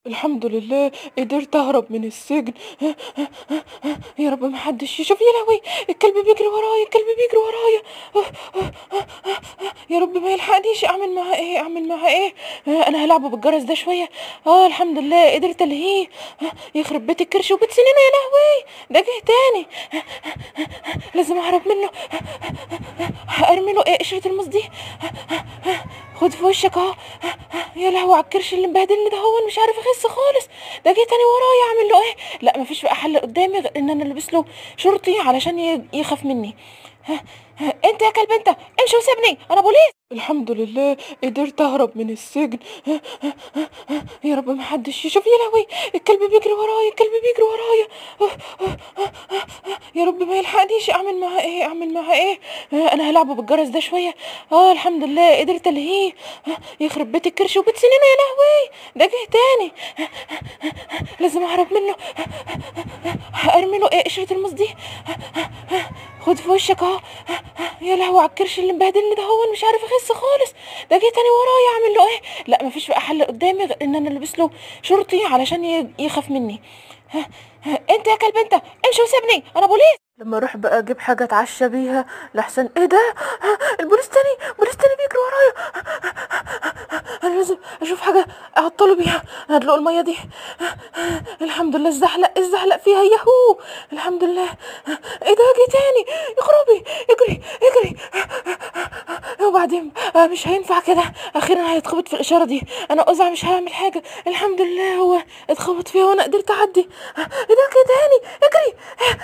الحمد لله قدرت اهرب من السجن. يا رب ما حدش يشوف. يا لهوي، الكلب بيجري ورايا، الكلب بيجري ورايا. يا رب ما يلحقنيش. اعمل معاه ايه؟ اعمل معاه ايه؟ انا هلعبه بالجرس ده شويه. الحمد لله قدرت الهيه. يخرب بيت الكرش وبيت سنينه. يا لهوي، ده جه تاني. لازم اهرب منه. ارمي له ايه قشره الموز دي. خد في وشك اهو. يا لهوي على الكرش اللي مبهدلني ده، هو مش عارف اخس خالص. ده جه تاني ورايا. اعمل له ايه؟ لا مفيش بقى حل قدامي غير ان انا البس له شرطي علشان يخاف مني. انت يا كلب انت، امشي وسيبني، انا بوليس. الحمد لله قدرت اهرب من السجن. يا رب ما حدش يشوف. يا لهوي، الكلب بيجري ورايا، الكلب بيجري ورايا. يا رب ما يلحقنيش. اعمل معاه ايه؟ اعمل معاه ايه؟ انا هلعبه بالجرس ده شويه. الحمد لله قدرت الهيه. يخرب بيت الكرش وبيت سنينه. يا لهوي، ده جه تاني. لازم اهرب منه. ارمي له ايه قشره الموز دي. خد في وشك اهو. يا لهوي على الكرش اللي مبهدلني ده، هو مش عارف اخس خالص. ده جه تاني ورايا. اعمل له ايه؟ لا مفيش بقى حل قدامي غير ان انا البس له شرطي علشان يخاف مني. انت يا كلب انت، امشي وسيبني، انا بوليس. لما اروح بقى اجيب حاجه اتعشى بيها لحسن ايه ده. البوليس تاني، بوليس تاني بيجري ورايا. انا لازم اشوف حاجه اعطله بيها. هدلق الميه دي. الحمد لله، الزحلق الزحلق فيها. ياهو، الحمد لله. ايه ده، جه تاني. يا خرابي، اجري اجري. وبعدين مش هينفع كده. اخيرا هيتخبط في الاشاره دي. انا ازعل مش هعمل حاجه. الحمد لله هو اتخبط فيها وانا قدرت اعدي. ايه ده، جه تاني. اجري.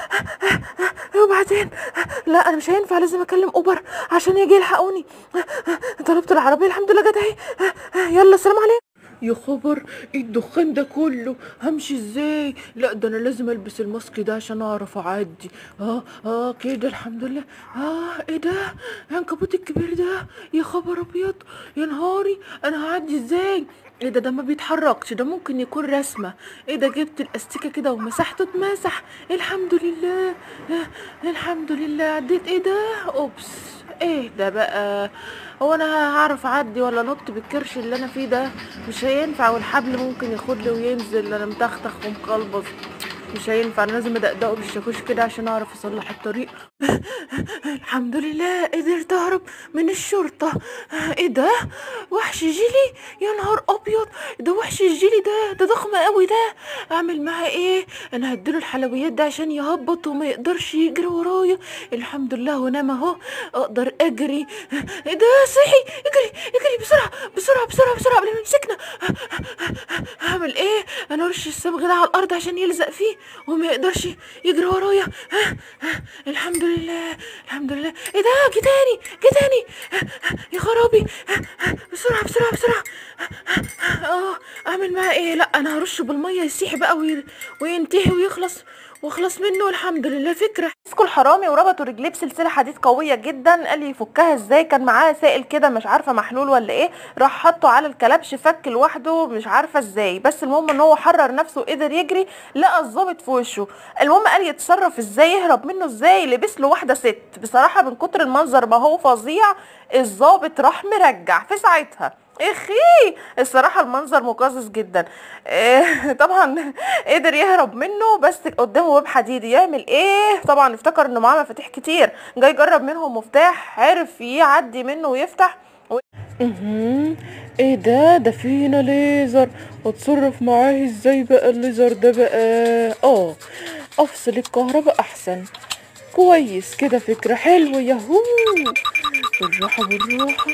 وبعدين لا انا مش هينفع، لازم اكلم اوبر عشان يجي يلحقوني. طلبت العربيه، الحمد لله جت اهي. يلا سلام عليكم. يا خبر، ايه الدخان ده كله؟ همشي ازاي؟ لا ده انا لازم البس الماسك ده عشان اعرف اعدي. كده الحمد لله. ايه ده، العنكبوت الكبير ده. يا خبر ابيض، يا نهاري، انا هعدي ازاي؟ ايه ده ما بيتحركش، ده ممكن يكون رسمة. ايه ده، جبت الاستيكة كده ومسحته اتمسح. الحمد لله. الحمد لله عديت. ايه ده، اوبس. ايه ده بقى، هو انا هعرف اعدي ولا نط بالكرش اللي انا فيه ده؟ مش هينفع، والحبل ممكن ياخدلي وينزل، انا متختخ ومقلبص. مش هينفع، انا لازم ادقدقه بالشاكوش كده عشان اعرف اصلح الطريق. الحمد لله قدرت اهرب من الشرطة. ايه ده، وحش جيلي. يا نهار ابيض، ده وحش الجيلي ده ضخم قوي ده. اعمل معاه ايه؟ انا هديله الحلويات ده عشان يهبط وما يقدرش يجري ورايا. الحمد لله ونام اهو، اقدر اجري. ايه ده، صحي. اجري اجري بسرعة بسرعة بسرعة بسرعة قبل ما يمسكنا. هعمل ايه؟ انا ارش الصبغ ده على الارض عشان يلزق فيه وما يقدرش يجري ورايا. الحمد لله الحمد لله. ايه ده، جه تاني جه تاني. يا خرابي، بسرعه بسرعه بسرعه. اعمل معاه ايه؟ لا انا هرشه بالميه يسيح بقى وينتهي ويخلص واخلص منه. الحمد لله. فكره. مسكوا الحرامي وربطوا رجليه بسلسله حديد قويه جدا. قال لي يفكها ازاي؟ كان معاه سائل كده مش عارفه محلول ولا ايه، راح حطه على الكلبش فك لوحده مش عارفه ازاي، بس المهم ان هو حرر نفسه وقدر يجري. لقى الظابط في وشه. المهم قال يتصرف ازاي، يهرب منه ازاي. لبس له واحده ست. بصراحه من كتر المنظر ما هو فظيع، الظابط راح مرجع في ساعتها. اخي الصراحة المنظر مقزز جدا. طبعا قدر يهرب منه، بس قدامه باب حديدي. يعمل ايه؟ طبعا افتكر انه معاه مفاتيح كتير، جاي يجرب منهم مفتاح، عرف يعدي منه ويفتح. ايه ده فينا ليزر. اتصرف معاه ازاي بقى الليزر ده بقى؟ افصل الكهرباء احسن. كويس كده، فكرة حلوة. ياهو، بالراحة بالراحة.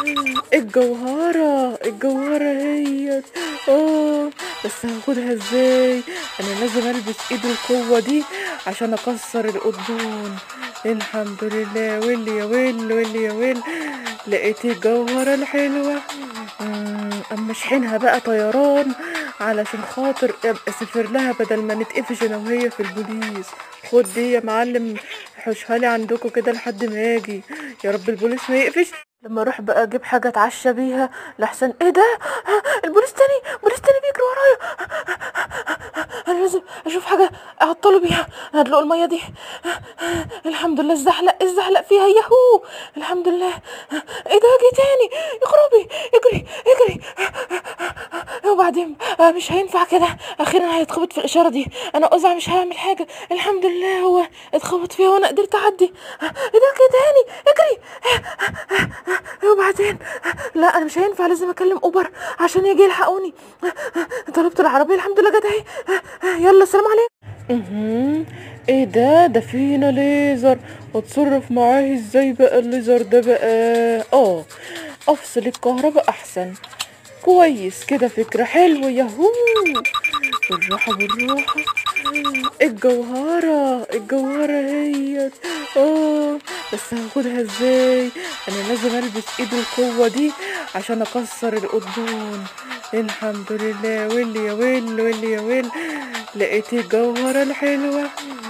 الجوهرة هي. بس هاخدها ازاي؟ انا لازم البس ايد القوة دي عشان اكسر القضبان. الحمد لله. ويلي يا ويل، ويلي يا ويل، لقيت الجوهرة الحلوة. اما اشحنها بقى طيران علشان خاطر ابقى اسافر لها بدل ما نتقفش انا وهي في البوليس. خد دي يا معلم، حوشها لي عندكم كده لحد ما اجي. يا رب البوليس ما يقفش. لما اروح بقى اجيب حاجه اتعشى بيها لحسن ايه ده. البوليس تاني، بوليس تاني بيجري ورايا. انا لازم اشوف حاجه اعطله بيها. هدلق الميه دي. الحمد لله، الزحلق فيها، ياهو الحمد لله. ايه ده، جه تاني، يا خرابي، اجري اجري. وبعدين مش هينفع كده، اخيرا هيتخبط في الاشاره دي. انا قزع مش هعمل حاجه، الحمد لله هو اتخبط فيها وانا قدرت اعدي. ايه ده، جه تاني، اجري. وبعدين لا انا مش هينفع، لازم اكلم اوبر عشان يجي يلحقوني. طلبت العربيه الحمد لله جت اهي. يلا سلام عليكم. ايه ده فينا ليزر، اتصرف معاه ازاي بقى الليزر ده بقى؟ افصل الكهرباء احسن. كويس كده، فكرة حلوة، ياهو. بالراحة بالراحة. الجوهرة هي. بس هاخدها ازاي؟ انا لازم البس ايد القوة دي عشان اكسر القضبان. الحمد لله، واللي يا واللي يا ويل، لقيت الجوهرة الحلوة.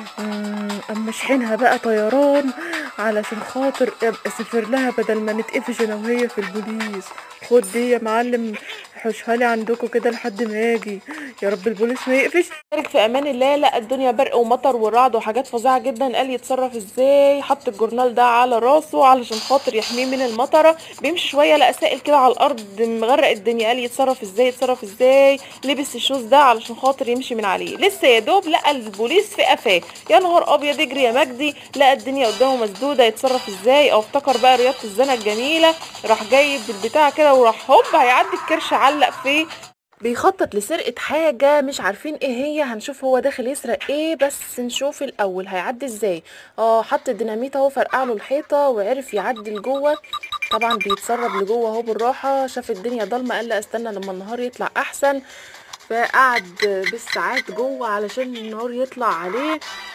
اما اشحنها بقى طيران علشان خاطر ابقى سفر لها بدل ما نتقفش انا وهي في البوليس. خد دي يا معلم، حوشها لي عندكم كده لحد ما اجي، يا رب البوليس ما يقفش. بارك في امان الله. لا الدنيا برق ومطر ورعد وحاجات فظيعه جدا. قال يتصرف ازاي؟ حط الجورنال ده على راسه علشان خاطر يحميه من المطره. بيمشي شويه لقى سائل كده على الارض مغرق الدنيا. قال يتصرف ازاي؟ لبس الشوز ده علشان خاطر يمشي من عليه. لسه يا دوب لقى البوليس في قفاه. يا نهار ابيض، يجري يا مجدي. لقى الدنيا قدامه مسدوده، يتصرف ازاي؟ او افتكر بقى رياضه الزنا الجميله، راح جايب البتاع كده وراح هوب هيعدي الكرش علق فيه. بيخطط لسرقة حاجة مش عارفين ايه هي. هنشوف هو داخل يسرق ايه، بس نشوف الاول هيعدي ازاي. حط الديناميت اهو، فرقع له الحيطة وعرف يعدي لجوه. طبعا بيتسرب لجوه اهو بالراحة. شاف الدنيا ضلمة، قال لا استنى لما النهار يطلع احسن. فقعد بالساعات جوه علشان النهار يطلع عليه.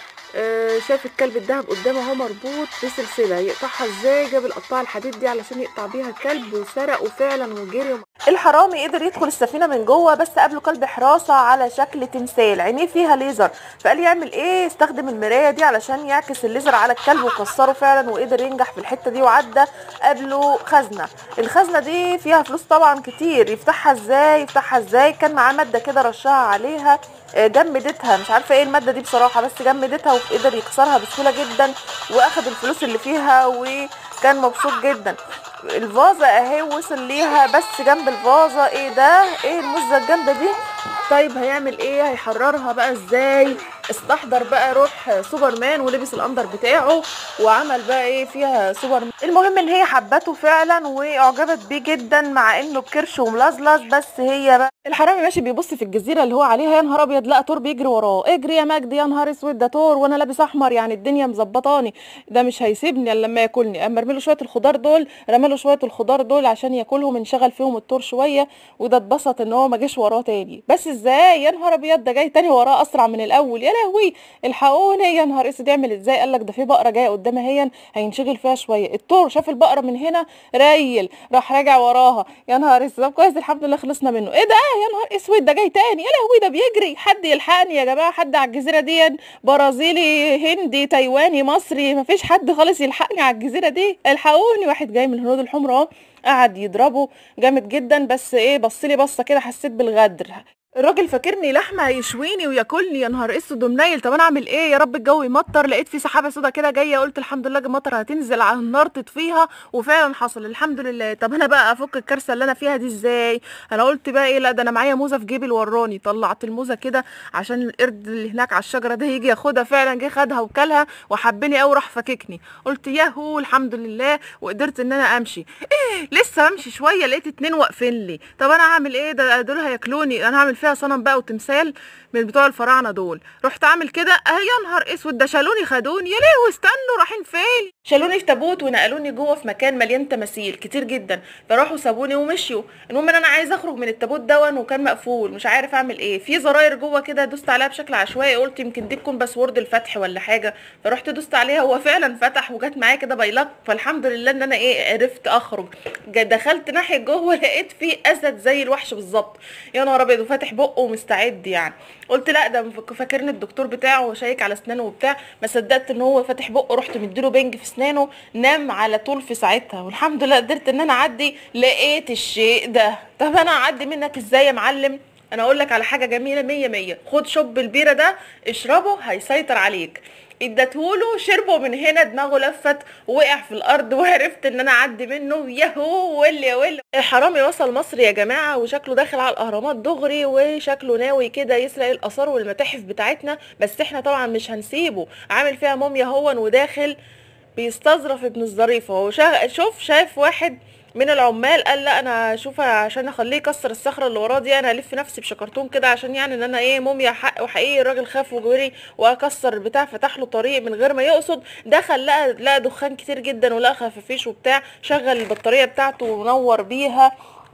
شاف الكلب الدهب قدامه اهو مربوط بسلسله. يقطعها ازاي؟ جاب القطاع الحديد دي علشان يقطع بيها الكلب، وسرقه فعلا وجري. الحرامي قدر يدخل السفينه من جوه، بس قابله كلب حراسه على شكل تمثال عينيه فيها ليزر. فقال يعمل ايه؟ استخدم المرايه دي علشان يعكس الليزر على الكلب، وكسره فعلا وقدر ينجح في الحته دي. وعدى قابله خزنه. الخزنه دي فيها فلوس طبعا كتير. يفتحها ازاي؟ كان معاه ماده كده رشها عليها، جمدتها. مش عارفه ايه الماده دي بصراحه، بس جمدتها وقدر يكسرها بسهوله جدا. واخد الفلوس اللي فيها وكان مبسوط جدا. الفازه اهي وصل ليها، بس جنب الفازه ايه ده؟ ايه المزه الجامده دي؟ طيب هيعمل ايه؟ هيحررها بقى ازاي؟ استحضر بقى روح سوبرمان ولبس الاندر بتاعه وعمل بقى ايه فيها سوبرمان. المهم ان هي حبته فعلا واعجبت بيه جدا، مع انه بكرش وملزلز. بس هي بقى الحرامي ماشي بيبص في الجزيره اللي هو عليها. يا نهار ابيض، لقى تور بيجري وراه. اجري يا مجدي. يا نهار اسود، ده تور وانا لابس احمر، يعني الدنيا مظبطاني. ده مش هيسيبني الا لما ياكلني. اما ارميله شويه الخضار دول، رماله شويه الخضار دول عشان ياكلهم، انشغل فيهم التور شويه. وده اتبسط ان هو ما جاش وراه تاني. بس ازاي؟ يا نهار ابيض، ده جاي تاني وراه اسرع من الاول. يا لهوي الحقوني. يا نهار اسود، يعمل ازاي؟ قال لك ده في بقره جايه قدامها هي، هينشغل فيها شويه. التور شاف البقره من هنا ريل، راح راجع وراها. يا نهار اسود، كويس الحمد لله خلصنا منه. ايه ده؟ يا نهار اسود، ده جاي تاني. يا لهوي ده بيجري. حد يلحقني يا جماعه، حد على الجزيره دي، برازيلي هندي تايواني مصري، مفيش حد خالص يلحقني على الجزيره دي، الحقوني. واحد جاي من الهنود الحمراء قعد يضربه جامد جدا. بس ايه، بصلي بصه كده حسيت بالغدر. الراجل فاكرني لحمه هيشويني وياكلني. يا نهار اسود ومنيل. طب انا اعمل ايه؟ يا رب الجو يمطر. لقيت في سحابه سودا كده جايه، قلت الحمد لله المطر هتنزل على النار تطفيها، وفعلا حصل الحمد لله. طب انا بقى افك الكارثه اللي انا فيها دي ازاي؟ انا قلت بقى ايه، لا ده انا معايا موزه في جيبي الوراني. طلعت الموزه كده عشان القرد اللي هناك على الشجره ده يجي ياخدها. فعلا جه خدها وكلها وحبني قوي، راح فككني. قلت ياهو الحمد لله، وقدرت ان انا امشي. لسه امشي شويه لقيت 2 واقفين لي. طب انا هعمل ايه؟ ده دول هياكلوني. انا هعمل فيها صنم بقى وتمثال من بتوع الفراعنه دول. رحت عامل كده يا نهار اسود، ده شالوني خدوني. يا لهوي استنوا، رايحين فين؟ شالوني في تابوت ونقلوني جوه في مكان مليان تماثيل كتير جدا. فراحوا سابوني ومشيوا. المهم ان انا عايزه اخرج من التابوت دون، وكان مقفول مش عارف اعمل ايه. في زراير جوه كده دوست عليها بشكل عشوائي، قلت يمكن دي تكون باسورد الفتح ولا حاجه. فرحت دوست عليها، هو فعلا فتح وجت معايا كده بايلك. فالحمد لله ان انا ايه عرفت اخرج. دخلت ناحيه جوه لقيت في اسد زي الوحش بالظبط. يا نهار ابيض، وفاتح بقه ومستعد يعني. قلت لا ده فاكرني الدكتور بتاعه وشايك على اسنانه وبتاع. ما صدقت ان هو فاتح بقه، رحت مديله بنج في اسنانه، نام على طول في ساعتها. والحمد لله قدرت ان انا اعدي. لقيت الشيء ده. طب انا اعدي منك ازاي يا معلم؟ انا اقول لك على حاجه جميله مية مية، خد شوب البيره ده اشربه هيسيطر عليك. اديتهوله شربه، من هنا دماغه لفت ووقع في الارض وعرفت ان انا اعدي منه. ياهو واللي يا واللي، الحرامي وصل مصر يا جماعه، وشكله داخل على الاهرامات دغري، وشكله ناوي كده يسرق الاثار والمتاحف بتاعتنا. بس احنا طبعا مش هنسيبه، عامل فيها موميا هون وداخل بيستظرف ابن الظريفه. هو شوف شايف واحد من العمال قال لا انا اشوف عشان اخليه يكسر الصخره اللي وراه دي، انا الف نفسي بشكرتون كده عشان يعني ان انا ايه موميا حق وحقيقي. الراجل خاف وجري واكسر البتاع، فتح له طريق من غير ما يقصد. دخل لقى دخان كتير جدا ولقى خفافيش وبتاع، شغل البطاريه بتاعته ونور بيها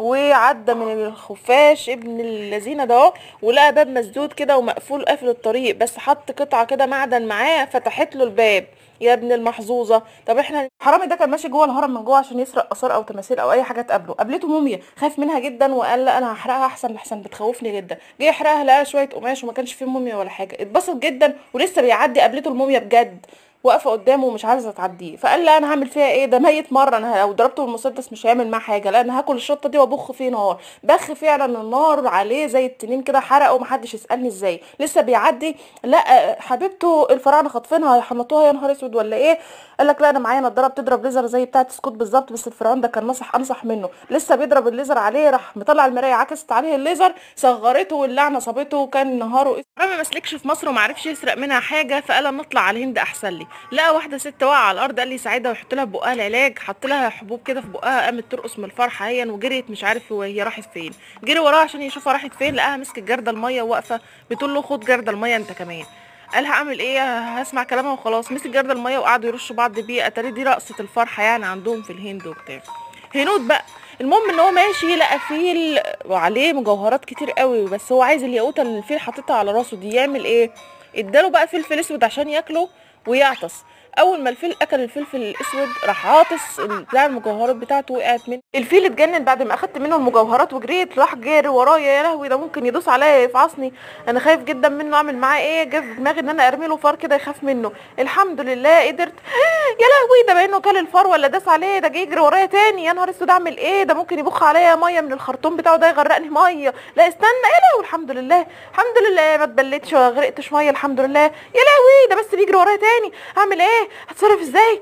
وعدى من الخفاش ابن اللذينه ده اهو، ولقى باب مسدود كده ومقفول قافل الطريق، بس حط قطعه كده معدن معاه فتحت له الباب. يا ابن المحظوظه. طب احنا الحرامي ده كان ماشي جوه الهرم من جوه عشان يسرق اثار او تماثيل او اي حاجه تقابله، قابلته موميا خاف منها جدا وقال لا انا هحرقها احسن بتخوفني جدا. جه يحرقها لقى شويه قماش وما كانش فيه موميا ولا حاجه، اتبسط جدا ولسه بيعدي قابلته الموميا بجد واقفه قدامه ومش عايزه تعديه. فقال لا انا هعمل فيها ايه، ده ميت مره، انا لو ضربته بالمسدس مش هيعمل معاه حاجه، لا انا هاكل الشطه دي وابخ فيه نار. بخ فعلا النار عليه زي التنين كده، حرقه ومحدش يسالني ازاي. لسه بيعدي لا حبيبته الفراعنه خاطفينها هيحنطوها، يا نهار اسود ولا ايه. قال لك لا انا معايا نضاره بتضرب ليزر زي بتاعه سكوت بالظبط، بس الفرعون ده كان انصح منه. لسه بيضرب الليزر عليه راح مطلع المرايه عكست عليه الليزر صغرته واللعنه صابته وكان نهاره. الحرامي ما سلكش في مصر وما عرفش يسرق منها حاجه، فقال اما اطلع على الهند احسن لي. لقى واحده ست واقعه على الارض، قال لي ساعدها ويحط لها في بقها العلاج، حط لها حبوب كده في بقها، قامت ترقص من الفرحه هي وجريت مش عارف هي راحت فين. جري وراها عشان يشوفها راحت فين، لقاها مسكت جرده الميه وواقفه بتقول له خد جرده الميه انت كمان. قال هعمل ايه، هسمع كلامها وخلاص. مسك جرد الميه وقعدوا يرشوا بعض بيه، اتاري دي رقصه الفرحه يعني عندهم في الهند وبتاع. هنود بقى. المهم ان هو ماشي لقى فيل وعليه مجوهرات كتير قوي، بس هو عايز الياقوته اللي الفيل حاططها على راسه دي. يعمل ايه، اداله بقى فلفل اسود عشان ياكله ويعطس. اول ما الفيل اكل الفلفل الاسود راح عاطس بتاع المجوهرات بتاعته وقعت منه. الفيل اتجنن بعد ما اخدت منه المجوهرات وجريت، راح جاري ورايا. يا لهوي ده ممكن يدوس عليا يفعصني، انا خايف جدا منه. اعمل معاه ايه، جه في دماغي ان انا ارمي له فار كده يخاف منه. الحمد لله قدرت. يا لهوي ده بانه كل الفار ولا داس عليه، ده جه يجري ورايا تاني. يا نهار اسود اعمل ايه، ده ممكن يبخ عليا ميه من الخرطوم بتاعه ده يغرقني ميه. لا استنى، يا لهوي الحمد لله الحمد لله ما اتبلتش ولا غرقتش ميه الحمد لله. يا لهوي ده بس بيجري ورايا تاني، اعمل ايه، هتصرف ازاي.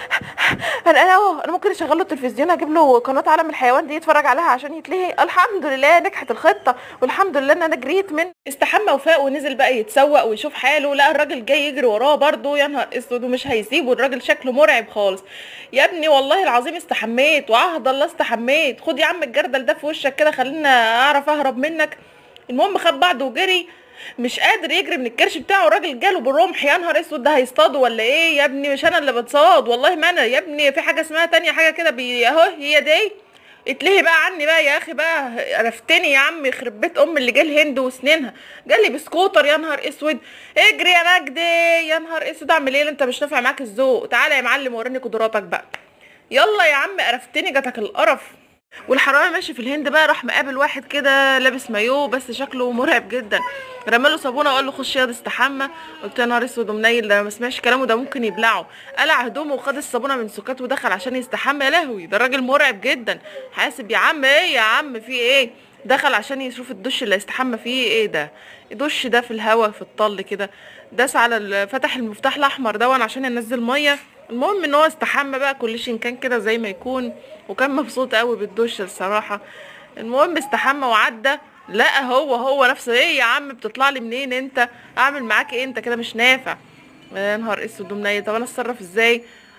انا ممكن اشغل له التلفزيون، اجيب له قناه عالم الحيوان دي يتفرج عليها عشان يتلهي. الحمد لله نجحت الخطه، والحمد لله ان انا جريت من. استحمى وفاق ونزل بقى يتسوق ويشوف حاله، لقى الراجل جاي يجري وراه برضه. يا نهار اسود ومش هيسيبه، الراجل شكله مرعب خالص. يا ابني والله العظيم استحميت وعهد الله استحميت، خد يا عم الجردل ده في وشك كده خلينا اعرف اهرب منك. المهم خد بعضه وجري، مش قادر يجري من الكرش بتاعه، الراجل جاله بالرمح. يا نهار اسود ده هيصطاده ولا ايه يا ابني، مش انا اللي بتصاد والله ما انا يا ابني، في حاجه اسمها تانية حاجه كده اهو هي دي. اتلهي بقى عني بقى يا اخي بقى، عرفتني يا عم يخرب بيت ام اللي جه الهند وسنينها، جالي بسكوتر. يا نهار اسود اجري يا مجدي، يا نهار اسود اعمل ايه انت مش نافع معاك الذوق، تعالى يا معلم وريني قدراتك بقى. يلا يا عم عرفتني جاتك القرف. والحرامي ماشي في الهند بقى، راح مقابل واحد كده لابس مايوه بس شكله مرعب جدا، رماله صابونه وقال له خش ياض استحمى. قلت يا نهار اسود ومنيل ده ما سمعش كلامه، ده ممكن يبلعه. قلع هدومه وخد الصابونه من سكات ودخل عشان يستحمى. يا لهوي ده راجل مرعب جدا. حاسب يا عم، ايه يا عم في ايه، دخل عشان يشوف الدش اللي هيستحمى فيه. ايه ده الدش ده في الهوا في الطل كده، داس على فتح المفتاح الاحمر دون عشان ينزل ميه. المهم ان هو استحمى بقى كل شيء كان كده زي ما يكون، وكان مبسوط قوي بالدش الصراحه. المهم استحمى وعدى، لا هو نفسه. ايه يا عم بتطلع لي منين انت، اعمل معاك ايه انت كده مش نافع. يا نهار اسود ومنيل، طب انا اتصرف ازاي.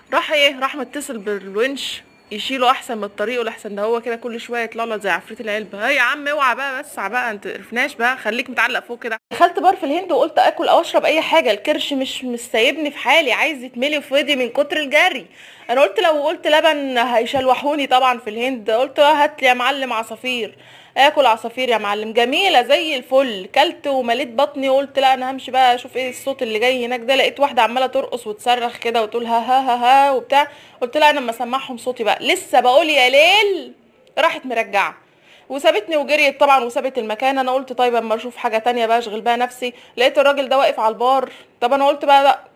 راح متصل بالونش يشيله احسن من الطريق، والاحسن ده هو كده كل شويه يطلع له زي عفريت العلبه. يا عم اوعى بقى بس بقى انت قرفناش بقى، خليك متعلق فوق كده. دخلت بار في الهند وقلت اكل او اشرب اي حاجه، الكرش مش سايبني في حالي، عايز يتملي في ودي من كتر الجري. انا قلت لو قلت لبن هيشلوحوني طبعا في الهند، قلت هات لي يا معلم عصافير، اكل عصافير يا معلم جميله زي الفل. كلت ومليت بطني وقلت لا انا همشي بقى اشوف ايه الصوت اللي جاي هناك ده. لقيت واحده عماله ترقص وتصرخ كده وتقول ها ها ها ها وبتاع، قلت لا انا اما اسمعهم صوتي بقى. لسه بقول يا ليل راحت مرجعه وسابتني وجريت طبعا وسابت المكان. انا قلت طيب اما اشوف حاجه تانية بقى اشغل بقى نفسي. لقيت الراجل ده واقف على البار، طب انا قلت بقى لا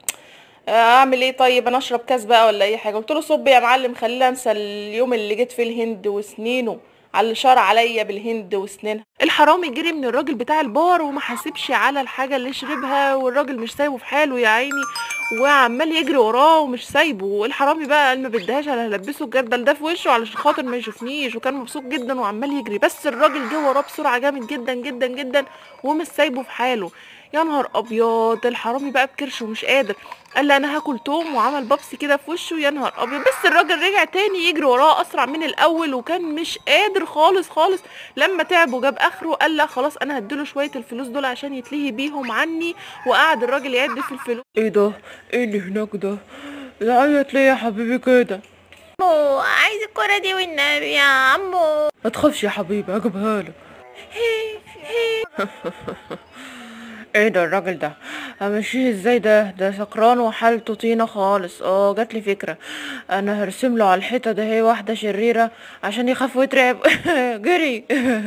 اعمل ايه، طيب انا اشرب كاس بقى ولا اي حاجه. قلت له صب يا معلم خلينا انسى اليوم اللي جيت فيه الهند وسنينه على اللي شار عليا بالهند وسنينها. الحرامي جري من الراجل بتاع البار وما حاسبش على الحاجه اللي شربها، والراجل مش سايبه في حاله يا عيني، وعمال يجري وراه ومش سايبه. والحرامي بقى قال ما بدهاش انا هلبسه الجردل ده في وشه علشان خاطر ما يشوفنيش، وكان مبسوط جدا وعمال يجري، بس الراجل جه وراه بسرعه جامد جدا جدا جدا ومش سايبه في حاله. يا نهار ابيض، الحرامي بقى بكرش ومش قادر، قال لي انا هاكل توم وعمل بابسي كده في وشه. يا نهار ابيض، بس الراجل رجع تاني يجري وراه اسرع من الاول، وكان مش قادر خالص خالص. لما تعب وجاب اخره قال لا خلاص انا هديله شويه الفلوس دول عشان يتلهي بيهم عني، وقعد الراجل يعد في الفلوس. ايه ده؟ ايه اللي هناك ده؟ زعيت ليه يا حبيبي كده؟ عمو عايز الكرة دي والنبي يا عمو. ما تخافش يا حبيبي هجيبها لك. ايه ده الراجل ده؟ همشيه ازاي؟ ده سكران وحالته طينه خالص. جاتلي فكره، انا هرسم له على الحيطه ده هي واحده شريره عشان يخاف ويترعب. جري.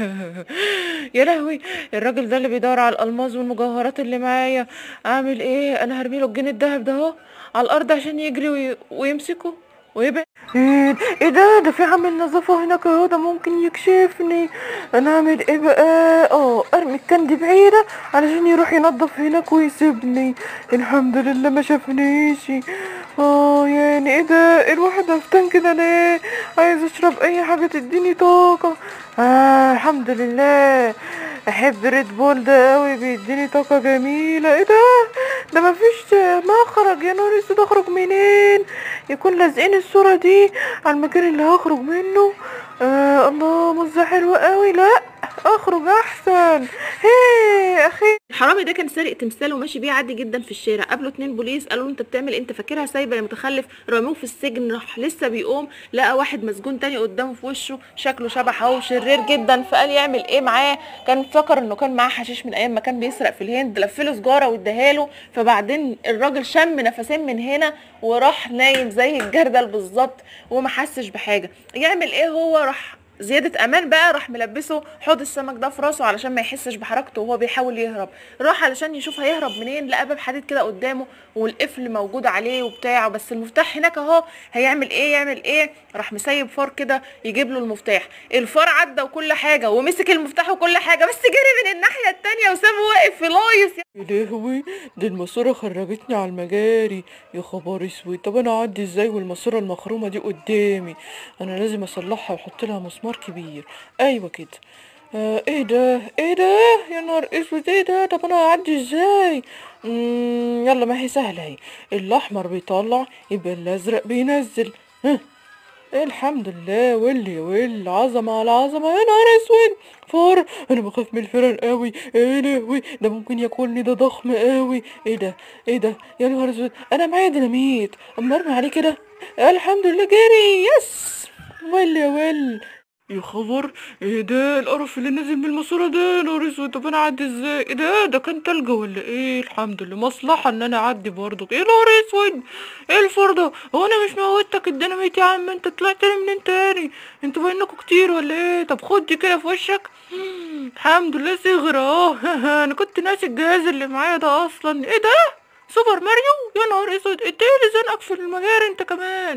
يا لهوي، الراجل ده اللي بيدور على الالماظ والمجوهرات اللي معايا. اعمل ايه؟ انا هرمي له الجنيه الدهب ده اهو على الارض عشان يجري ويمسكه ويبعد. ايه ده في عامل نظافة هناك اهو، ده ممكن يكشفني. انا اعمل ايه بقى؟ ارمي الكندي بعيدة علشان يروح ينظف هناك ويسيبني. الحمد لله ما شافنيش. يعني ايه ده؟ الواحد هفتان كده ليه؟ عايز اشرب اي حاجة تديني طاقة. الحمد لله، احب ريد بول ده قوي، بيديني طاقة جميلة. ايه ده مفيش مخرج؟ يا نهار اسود، اخرج منين؟ يكون لازقين الصورة دي على المكان اللي هخرج منه. الله، مزة حلوة قوي. لا اخرج احسن. هي اخي، الحرامي ده كان سارق تمثال وماشي بيه عادي جدا في الشارع، قابله 2 بوليس قالوا له انت بتعمل إيه؟ انت فاكرها سايبه يا متخلف؟ رموه في السجن. راح لسه بيقوم لقى واحد مسجون تاني قدامه في وشه، شكله شبح اهو شرير جدا، فقال يعمل ايه معاه؟ كان فكر انه كان معاه حشيش من ايام ما كان بيسرق في الهند، لفله سجاره واداها له. فبعدين الراجل شم نفسين من هنا وراح نايم زي الجردل بالظبط وما حسش بحاجه. يعمل ايه هو؟ راح زيادة امان بقى، راح ملبسه حوض السمك ده في راسه علشان ما يحسش بحركته وهو بيحاول يهرب. راح علشان يشوف هيهرب منين، لقى باب حديد كده قدامه والقفل موجود عليه وبتاع، بس المفتاح هناك اهو. هيعمل ايه؟ راح مسيب فار كده يجيب له المفتاح. الفار عدى وكل حاجه ومسك المفتاح وكل حاجه، بس جري من الناحيه التانيه وسابه واقف في لايص. يا لهوي، دي الماسوره خرجتني على المجاري. يا خبر اسود، طب انا اعدي ازاي والماسوره المخرومه دي قدامي؟ انا لازم اصلحها واحط لها مسمار كبير. ايوه كده. ايه ده؟ يا نهار اسود، ايه ده؟ طب انا هعدي ازاي؟ يلا، ما هي سهله اهي. الاحمر بيطلع يبقى الازرق بينزل. الحمد لله. واللي عظمه على عظمه. يا نهار اسود، فار! انا بخاف من الفيران قوي. ايه لهوي، ده ممكن ياكلني، ده ضخم قوي. ايه ده يا نهار اسود، انا معايا ديناميت اما ارمي عليه كده. الحمد لله، جري. يس. يا خبر، ايه ده القرف اللي نازل من الماسوره ده؟ يا نهار اسود، طب انا اعدي ازاي؟ ايه ده كان تلج ولا ايه؟ الحمد لله، مصلحه ان انا اعدي برضه. يا نهار اسود، ايه الفرده؟ هو انا مش موتك الديناميت يا عم؟ انت طلعت لي منين تاني؟ انتوا باينكوا كتير ولا ايه؟ طب خد دي كده في وشك. الحمد لله صغر اهو. انا كنت ناسي الجهاز اللي معايا ده اصلا. ايه ده؟ سوبر ماريو؟ يا نهار اسود، انت ايه اللي زنقك في المجاري انت كمان؟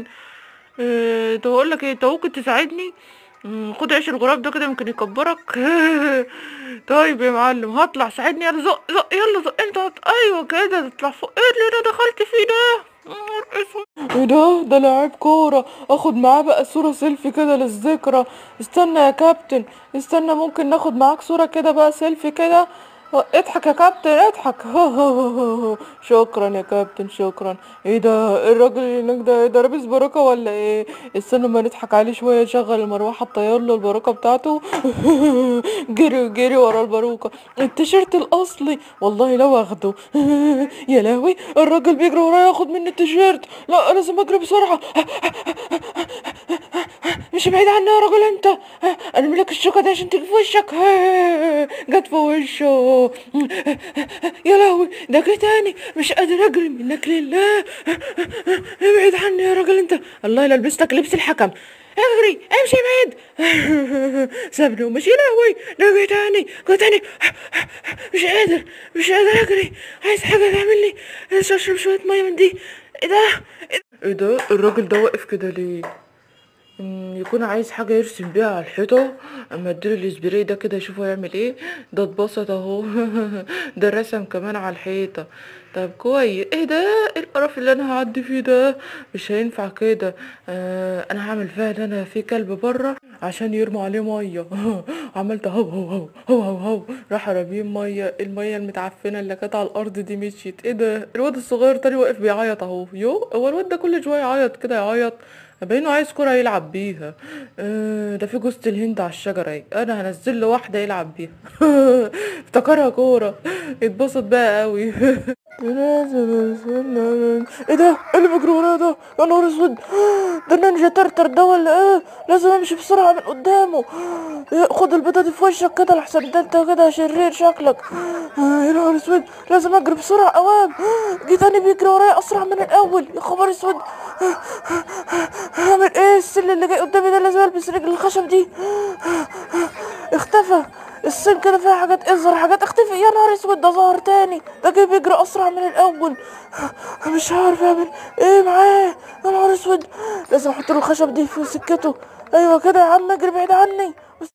طب اقول لك ايه، انت ممكن تساعدني؟ خد عيش الغراب ده كده يمكن يكبرك. طيب يا معلم، هطلع، ساعدني. يلا زق زق، يلا زق انت. ايوه كده تطلع فوق. ايه اللي انا دخلت فيه ده؟ ايه ده لاعب كورة، اخد معاه بقى صورة سيلفي كده للذكرى. استنى يا كابتن، استنى، ممكن ناخد معاك صورة كده بقى سيلفي كده. اضحك يا كابتن اضحك. شكرا يا كابتن شكرا. ايه ده الراجل اللي هناك ده؟ ايه ده، لابس باروكة ولا ايه؟ استنى ما نضحك عليه شوية، شغل المروحة تطير له الباروكة بتاعته. جري ورا الباروكة. التيشيرت الاصلي والله لو اخده. يا لهوي، الراجل بيجري ورايا ياخد مني التيشيرت. لا لازم اجري بسرعة. مش بعيد عني يا راجل انت. ارمي لك الشوكة دي عشان تيجي في وشك. جت في وشه. يا لهوي، ده جه تاني، مش قادر اجري منك لله. ابعد عني يا راجل انت. الله، لا لبستك لبس الحكم. اجري، امشي بعيد. سابني ومشي. يا لهوي، ده جه تاني. مش قادر اجري. عايز حاجة تعمل لي. اشرب شوية مية من دي. ايه ده الراجل ده واقف كده ليه؟ يكون عايز حاجة يرسم بيها على الحيطة. اما اديله الاسبراي ده كده يشوفه هيعمل ايه. ده اتبسط اهو. ده رسم كمان على الحيطة. طب كويس. ايه ده؟ ايه القرف اللي انا هعدي فيه ده؟ مش هينفع كده. انا هعمل فيها ان انا في كلب بره عشان يرموا عليه ميه. عملت هو هو هو هو هو هو. راح رامين ميه، الميه المتعفنه اللي كانت على الارض دي مشيت. ايه ده؟ الواد الصغير تاني واقف بيعيط اهو. هو الواد ده كل شويه يعيط كده يعيط. باينه عايز كرة يلعب بيها. ده في جوزة الهند على الشجرة اهي. انا هنزل له واحدة يلعب بيها. افتكرها كورة. اتبسط بقى قوي. لازم استنى. ايه ده؟ ايه اللي بيجري ورايا ده؟ يا نهار اسود! ده النينجا ترتر ده ولا ايه؟ لازم امشي بسرعة من قدامه. خد البيضة دي في وشك كده لحسن ده انت كده شرير شكلك. يا نهار اسود! لازم اجري بسرعة اوام. جه تاني بيجري ورايا اسرع من الاول. يا خبر اسود! هعمل ايه؟ السل اللي جاي قدامي ده لازم البس رجل الخشب دي. اختفى. السن كده فيها حاجات اظهر حاجات اختفي. يا نهار اسود! ده ظهر تاني. ده جاي بيجري اسرع من الاول. مش عارف اعمل ايه معاه. يا نهار اسود! لازم احط له الخشب دي في سكته. ايوه كده يا عم اجري بعيد عني.